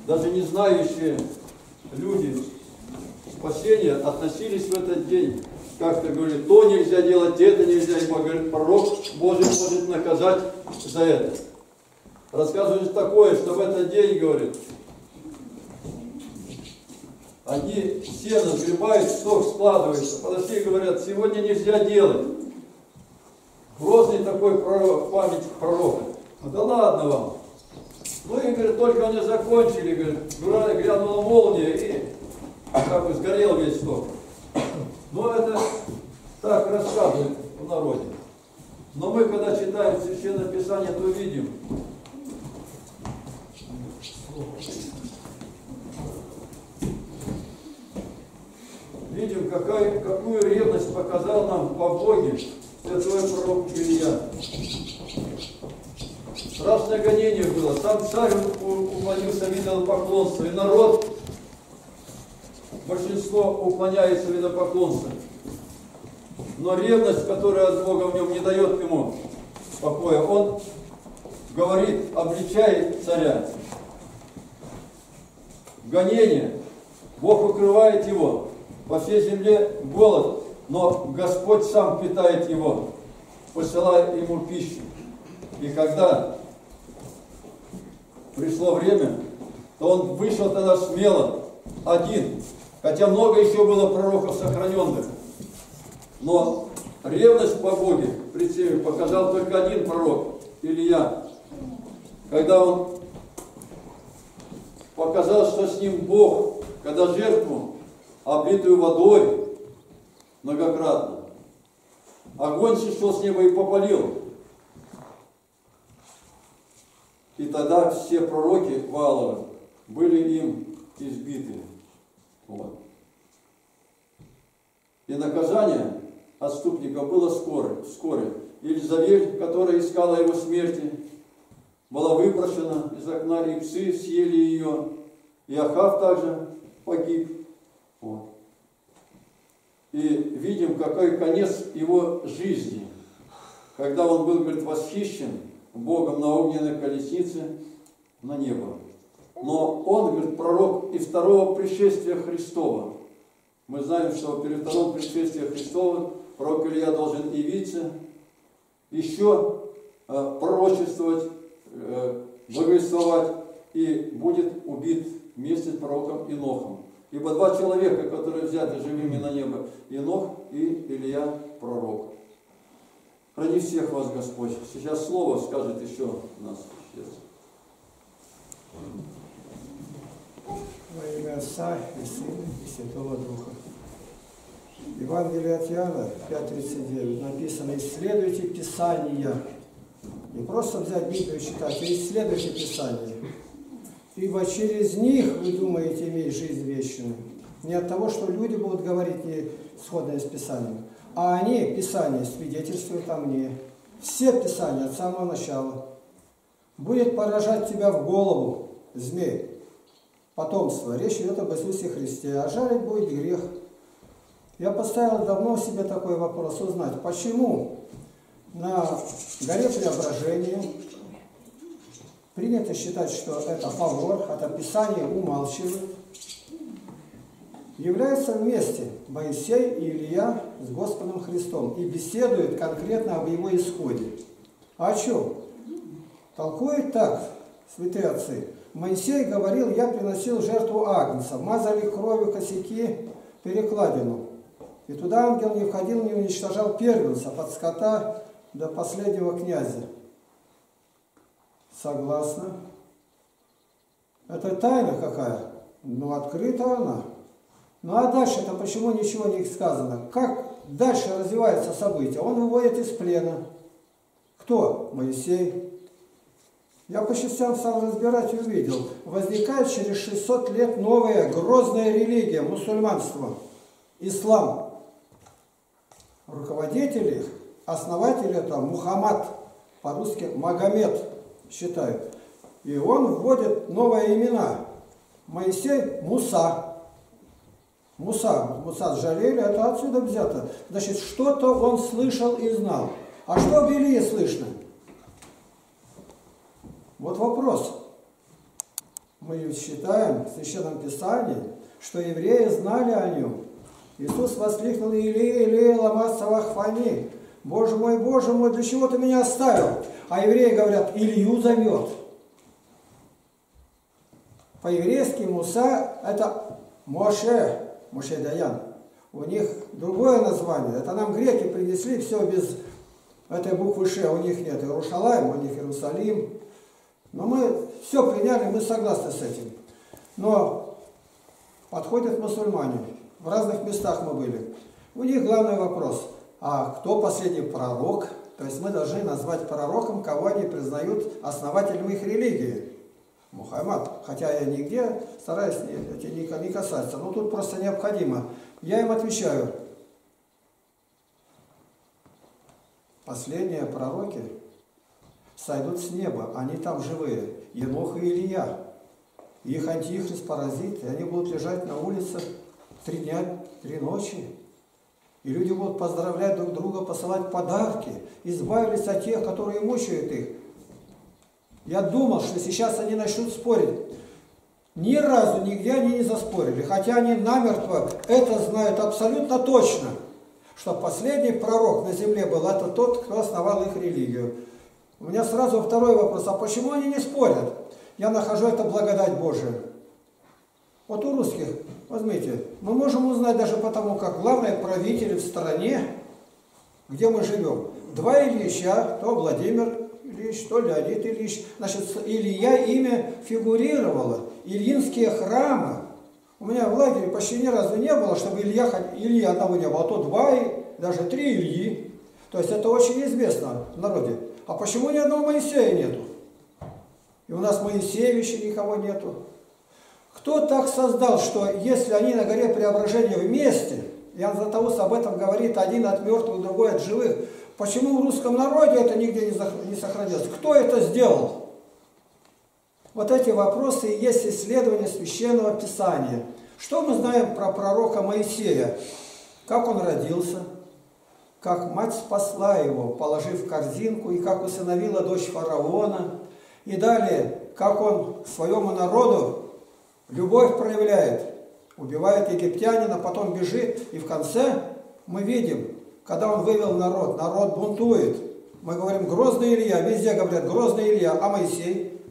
даже не знающие люди спасения, относились в этот день, как-то говорили, то нельзя делать, это нельзя, ибо, говорит, пророк Божий может наказать за это. Рассказывают такое, что в этот день, говорит, они сено сгребают, сток складывается, подошли и говорят, сегодня нельзя делать. Грозный такой пророк, память пророка. Да ладно вам. Ну и, говорит, только они закончили, говорит, грянула молния и как бы сгорел весь сток. Но это так рассказывают в народе. Но мы, когда читаем Священное Писание, то видим, какую ревность показал нам по Боге святой пророк Илья. Страшное гонение было. Сам царь уклонился в идолопоклонство, и народ, большинство уклоняется в идолопоклонство. Но ревность, которая от Бога в нем не дает ему покоя, он говорит, обличает царя. Гонение. Бог укрывает его. По всей земле голод, но Господь сам питает его, посылая ему пищу. И когда пришло время, то он вышел тогда смело, один, хотя много еще было пророков сохраненных. Но ревность по Боге при себе показал только один пророк, Илья. Когда он показал, что с ним Бог, когда жертву, облитую водой, многократно, огонь сошел с неба и попалил. И тогда все пророки Ваалова были им избиты. Вот. И наказание отступников было вскоре. Елизавель, которая искала его смерти, была выброшена из окна, и псы съели ее. И Ахав также погиб. Вот. И видим, какой конец его жизни, когда он был, говорит, восхищен Богом на огненной колеснице на небо. Но он, говорит, пророк и второго пришествия Христова. Мы знаем, что перед вторым пришествием Христова пророк Илья должен явиться, еще пророчествовать, благовествовать, и будет убит вместе с пророком Инохом. Ибо два человека, которые взяты живыми на небо, Инох и Илья пророк. Храни всех вас, Господь. Сейчас слово скажет еще нас. Во имя Отца и Сына и Святого Духа. Евангелие от Иоанна 5:39 написано: исследуйте Писания. Не просто взять Библию и читать, а исследуйте Писания. Ибо через них вы думаете иметь жизнь вечную. Не от того, что люди будут говорить не сходное с Писанием, а они, Писание, свидетельствуют о мне. Все Писания от самого начала. Будет поражать тебя в голову змей, потомство. Речь идет об Иисусе Христе. А жарить будет грех. Я поставил давно себе такой вопрос, узнать, почему на горе Преображения принято считать, что это повор, это Писание умалчивает. Являются вместе Моисей и Илья с Господом Христом и беседуют конкретно об его исходе. А о чем? Толкует так святые отцы. Моисей говорил: я приносил жертву агнца, мазали кровью косяки перекладину. И туда ангел не входил, не уничтожал первенца, от скота до последнего князя. Согласна? Это тайна какая? Ну, открыта она. Ну, а дальше-то почему ничего не сказано? Как дальше развивается событие? Он выводит из плена. Кто? Моисей. Я по частям стал разбирать и увидел. Возникает через 600 лет новая грозная религия, мусульманство, ислам. Руководители, основатели это Мухаммад, по-русски Магомед считают. И он вводит новые имена. Моисей – Муса. Муса Джалиль, это отсюда взято. Значит, что-то он слышал и знал. А что об Илии слышно? Вот вопрос. мы считаем в Священном Писании, что евреи знали о нем. Иисус воскликнул: «Илия, Илия, лама савахфани». Боже мой, для чего ты меня оставил? А евреи говорят: Илью зовет. По-еврейски Муса – это Моше Даян. У них другое название. Это нам греки принесли, все без этой буквы Ш. У них нет Иерушалаим, у них Иерусалим. Но мы все приняли, мы согласны с этим. Но подходят мусульмане. В разных местах мы были. У них главный вопрос: а кто последний пророк? То есть мы должны назвать пророком, кого они признают основателем их религии. Мухаммад. Хотя я нигде стараюсь не касаться. Но тут просто необходимо. Я им отвечаю: последние пророки сойдут с неба. Они там живые. Енох и Илья. Их антихрист, паразит. И они будут лежать на улице 3 дня, 3 ночи. И люди будут поздравлять друг друга, посылать подарки. Избавились от тех, которые мучают их. Я думал, что сейчас они начнут спорить. Ни разу нигде они не заспорили. Хотя они намертво это знают абсолютно точно. Что последний пророк на земле был это тот, кто основал их религию. У меня сразу второй вопрос. А почему они не спорят? Я нахожу это благодать Божия. Вот у русских, возьмите, мы можем узнать даже потому, как главные правители в стране, где мы живем. 2 Ильича, то Владимир Ильич, то Леонид Ильич. Значит, Илья имя фигурировало. Ильинские храмы. У меня в лагере почти ни разу не было, чтобы Ильи одного не было. А то 2, даже 3 Ильи. То есть это очень известно в народе. А почему ни одного Моисея нету? И у нас Моисеевича никого нету. Кто так создал, что если они на горе Преображения вместе, Иоанн Златоуст об этом говорит, один от мертвых, другой от живых, почему в русском народе это нигде не сохранилось? Кто это сделал? Вот эти вопросы и есть исследование Священного Писания. Что мы знаем про пророка Моисея? Как он родился? Как мать спасла его, положив в корзинку, и как усыновила дочь фараона. И далее, как он к своему народу любовь проявляет, убивает египтянина, потом бежит, и в конце мы видим, когда он вывел народ бунтует. Мы говорим: грозный Илья, везде говорят: грозный Илья, а Моисей?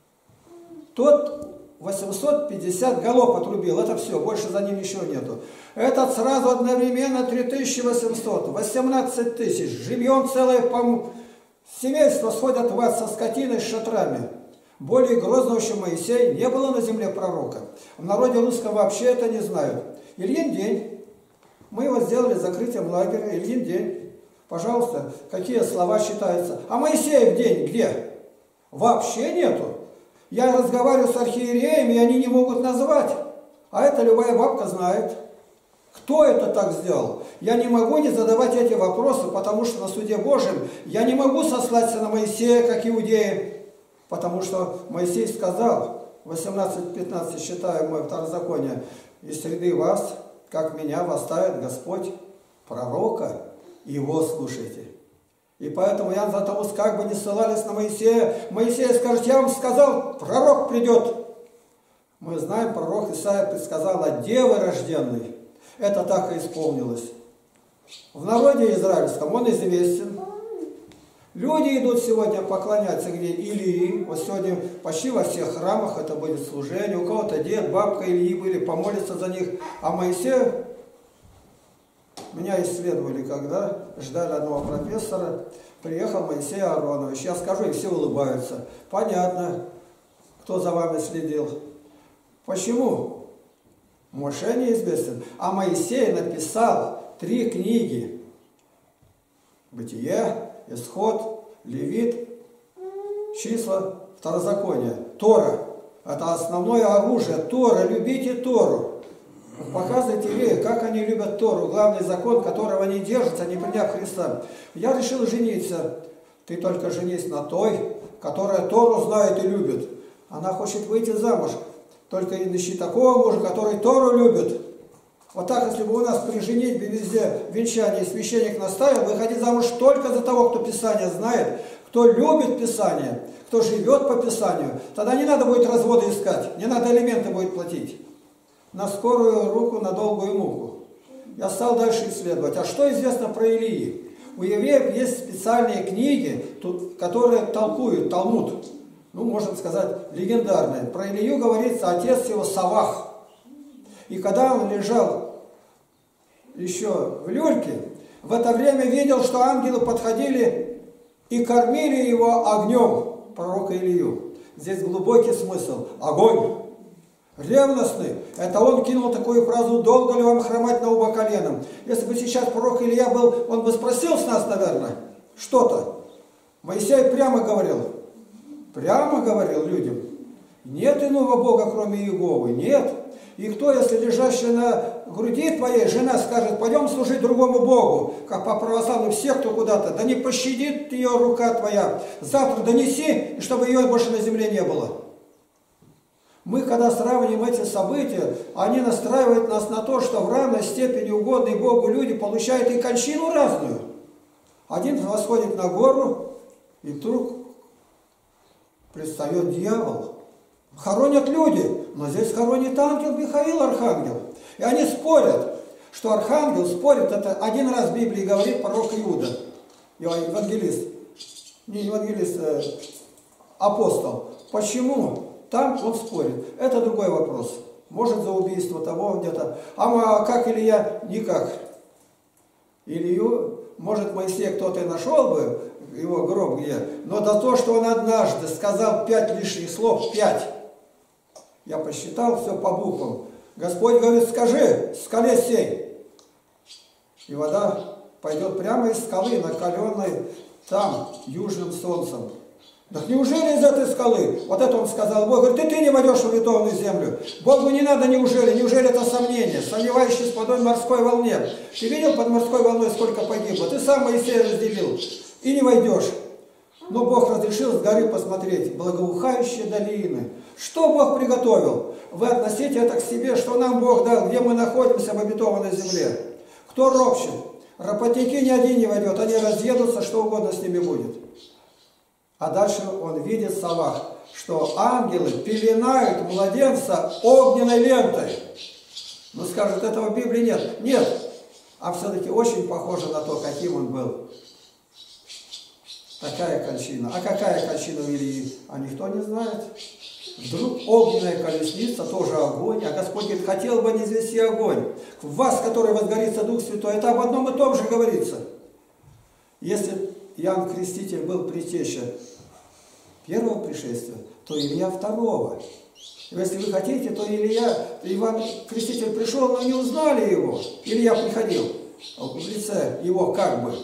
Тот 850 голов отрубил, это все, больше за ним ничего нету. Этот сразу одновременно 3800, 18 тысяч, живьем целое семейство сходят в ад со скотиной с шатрами. Более грозного, чем Моисей, не было на земле пророка. В народе русском вообще это не знают. Ильин день. Мы его сделали закрытием лагеря. Ильин день. Пожалуйста, какие слова считаются? А Моисеев день где? Вообще нету. Я разговариваю с архиереями, и они не могут назвать. А это любая бабка знает. Кто это так сделал? Я не могу не задавать эти вопросы, потому что на суде Божьем я не могу сослаться на Моисея, как иудеи. Потому что Моисей сказал, 18:15, считаю мое второзаконие: из среды вас, как меня, восставит Господь пророка, его слушайте. И поэтому Иоанн Златоуст, как бы не ссылались на Моисея, Моисей скажет: я вам сказал, пророк придет. Мы знаем, пророк Исаия предсказал о девы рожденной. Это так и исполнилось. В народе израильском он известен. Люди идут сегодня поклоняться где Илии. Вот сегодня почти во всех храмах это будет служение. У кого-то дед, бабка Ильи были, помолятся за них. А Моисея, меня исследовали, когда ждали одного профессора, приехал Моисей Ааронович. Я скажу, и все улыбаются. Понятно, кто за вами следил. Почему? Моше неизвестен. А Моисей написал 3 книги. Бытие, Исход, Левит, Числа, Второзаконие. Тора. Это основное оружие. Тора. Любите Тору. Показывайте евреям, как они любят Тору. Главный закон, которого они держатся, не приняв Христа. Я решил жениться. Ты только женись на той, которая Тору знает и любит. Она хочет выйти замуж. Только ищи такого мужа, который Тору любит. Вот так, если бы у нас при женитьбе везде венчание священник наставил, выходить замуж только за того, кто Писание знает, кто кто любит Писание, кто живет по Писанию, тогда не надо будет развода искать, не надо алименты будет платить. На скорую руку, на долгую муку. Я стал дальше исследовать. А что известно про Илии? У евреев есть специальные книги, которые толкуют Талмуд. Ну, можно сказать, легендарные. Про Илию говорится, отец его Савах. И когда он лежал еще в люльке, в это время видел, что ангелы подходили и кормили его огнем, пророка Илью. Здесь глубокий смысл. Огонь. Ревностный. Это он кинул такую фразу: долго ли вам хромать на оба коленом? Если бы сейчас пророк Илья был, он бы спросил с нас, наверное, что-то. Моисей прямо говорил людям: нет иного Бога, кроме Иеговы, нет. И кто, если лежащая на груди твоей жена скажет: пойдем служить другому Богу, как по православным всех, кто куда-то, да не пощадит ее рука твоя, завтра донеси, и чтобы ее больше на земле не было. Мы, когда сравниваем эти события, они настраивают нас на то, что в равной степени угодные Богу люди получают и кончину разную. Один восходит на гору, и вдруг предстает дьявол. Хоронят люди, но здесь хоронит ангел Михаил, архангел. И они спорят, что архангел спорит, это один раз в Библии говорит пророк Иуда, евангелист, не евангелист, апостол. Почему? Там он спорит. Это другой вопрос. Может, за убийство того где-то. А как Илья? Никак. Илью, может, Моисей кто-то и нашел бы, его гроб где. Но за то, что он однажды сказал 5 лишних слов, 5. Я посчитал все по буквам. Господь говорит: скажи, скале сей. И вода пойдет прямо из скалы, накаленной там, южным солнцем. Так неужели из этой скалы? Вот это он сказал. Бог говорит: ты не войдешь в обетованную землю. Богу не надо неужели. Неужели это сомнение? Сомневающийся под морской волне. Ты видел под морской волной, сколько погибло? Ты сам Моисея разделил. И не войдешь. Но Бог разрешил с горы посмотреть. Благоухающие долины. Что Бог приготовил? Вы относите это к себе, что нам Бог дал, где мы находимся в обетованной земле. Кто ропщет? Работники ни один не войдет. Они разъедутся, что угодно с ними будет. А дальше он видит Савах, что ангелы пеленают младенца огненной лентой. Ну, скажет, этого в Библии нет. Нет. А все-таки очень похоже на то, каким он был. Такая кончина. А какая кончина у Илии? А никто не знает. Вдруг огненная колесница, тоже огонь. А Господь говорит: хотел бы низвести огонь. В вас, который возгорится Дух Святой. Это об одном и том же говорится. Если Иоанн Креститель был предтеча первого пришествия, то Илья второго. И если вы хотите, то Иоанн Креститель пришел, но не узнали его. Илья приходил в лице его как бы.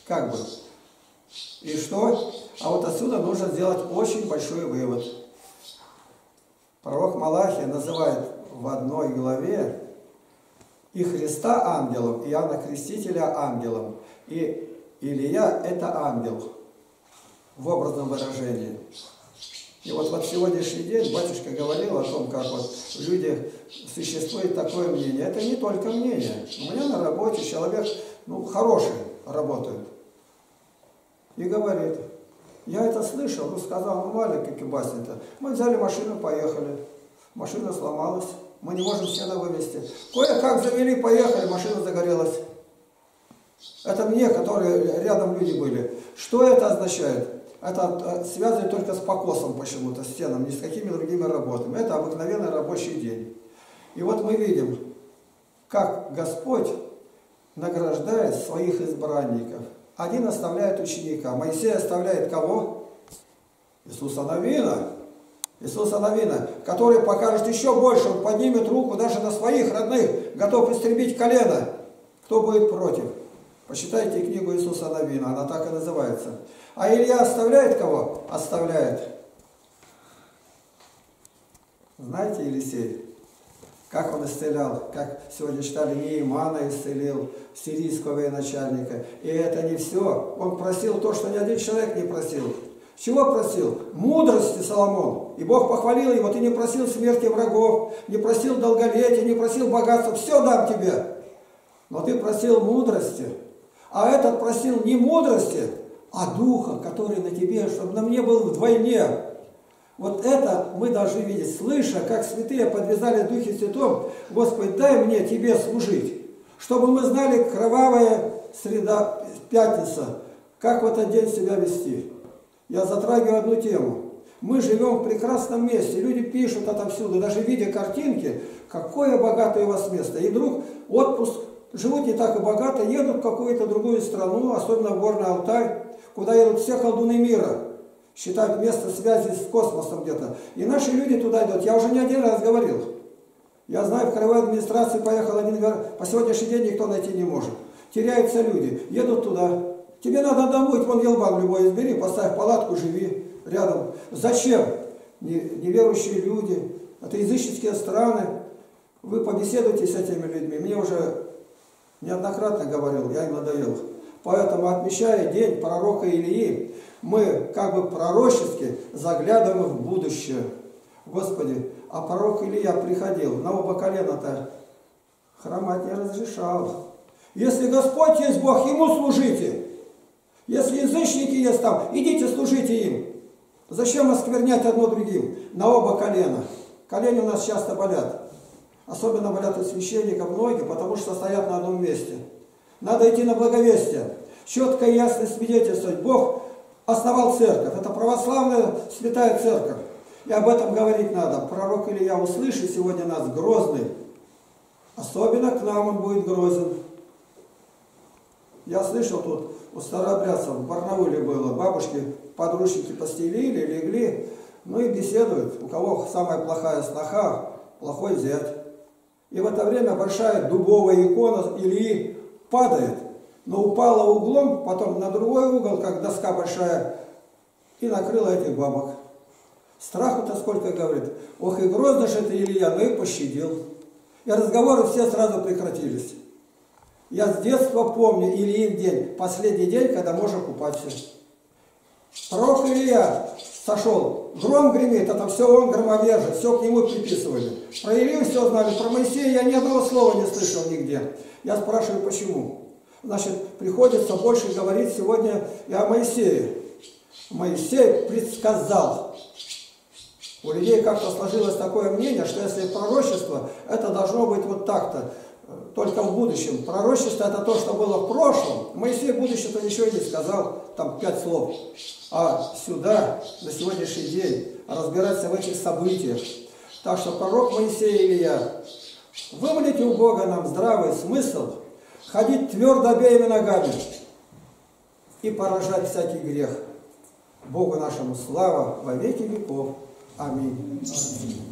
И что? А вот отсюда нужно сделать очень большой вывод. Пророк Малахия называет в одной главе и Христа ангелом, и Иоанна Крестителя ангелом. И Илия – это ангел в образном выражении. И вот в сегодняшний день батюшка говорил о том, как вот в людях существует такое мнение. Это не только мнение. У меня на работе человек, хороший работает. И говорит: я это слышал, сказал, маленький кибасень-то. Мы взяли машину, поехали. Машина сломалась, мы не можем сено вывезти. Кое-как завели, поехали, машина загорелась. Это мне, которые рядом люди были. Что это означает? Это связано только с покосом почему-то, с стеном, ни с какими другими работами. Это обыкновенный рабочий день. И вот мы видим, как Господь награждает своих избранников. Один оставляет ученика. Моисей оставляет кого? Иисуса Навина. Иисуса Навина, который покажет еще больше. Он поднимет руку даже на своих родных, готов истребить колено. Кто будет против? Почитайте книгу Иисуса Навина, она так и называется. А Илья оставляет кого? Оставляет. Знаете, Елисей, как он исцелял, как сегодня читали, Неимана исцелил, сирийского военачальника. И это не все. Он просил то, что ни один человек не просил. Чего просил? Мудрости Соломон. И Бог похвалил его: ты не просил смерти врагов, не просил долголетия, не просил богатства, все дам тебе. Но ты просил мудрости. А этот просил не мудрости, а Духа, который на тебе, чтобы на мне был вдвойне. Вот это мы должны видеть, слыша, как святые подвязали в Духе Святом, Господи, дай мне Тебе служить, чтобы мы знали кровавая среда, пятница, как в этот день себя вести. Я затрагиваю одну тему. Мы живем в прекрасном месте, люди пишут отовсюду, даже видя картинки, какое богатое у вас место. И вдруг отпуск, живут не так и богато, едут в какую-то другую страну, особенно в Горный Алтай, куда едут все колдуны мира. Считают место связи с космосом где-то. И наши люди туда идут. Я уже не один раз говорил. Я знаю, в краевой администрации поехал один, по сегодняшний день никто найти не может. Теряются люди, едут туда. Тебе надо домой, вон елбан любой избери, поставь палатку, живи рядом. Зачем? Неверующие люди, это языческие страны. Вы побеседуйте с этими людьми. Мне уже неоднократно говорил, я им надоел. Поэтому, отмечая день пророка Илии, мы как бы пророчески заглядываем в будущее. Господи, а пророк Илия приходил, на оба колена-то хромать не разрешал. Если Господь есть Бог, Ему служите. Если язычники есть там, идите служите им. Зачем осквернять одно другим? На оба колена. Колени у нас часто болят. Особенно болят у священников многие, потому что стоят на одном месте. Надо идти на благовестие. Четко и ясно свидетельствовать. Бог основал церковь. Это православная святая церковь. И об этом говорить надо. Пророк Илия, услыши сегодня нас грозный. Особенно к нам он будет грозен. Я слышал тут у старообрядцев в Барнауле было. Бабушки, подручники постелили, легли. Ну и беседуют. У кого самая плохая сноха, плохой зять. И в это время большая дубовая икона Илии падает. Но упала углом, потом на другой угол, как доска большая, и накрыла этих бабок. Страху-то сколько, говорит. Ох, и грозно же это Илия, но и пощадил. И разговоры все сразу прекратились. Я с детства помню Ильин день, последний день, когда можно купаться. Пророк Илия сошел, гром гремит, это все он громовержец, все к нему приписывали. Про Илию все знали, про Моисея я ни одного слова не слышал нигде. Я спрашиваю, почему? Значит, приходится больше говорить сегодня и о Моисее. Моисей предсказал. У людей как-то сложилось такое мнение, что если пророчество, это должно быть вот так-то, только в будущем. Пророчество это то, что было в прошлом. Моисей в будущем-то ничего не сказал, там 5 слов. А сюда, на сегодняшний день, разбираться в этих событиях. Так что пророк Моисей Илия, вымолите у Бога нам здравый смысл, ходить твердо обеими ногами и поражать всякий грех. Богу нашему слава во веки веков. Аминь.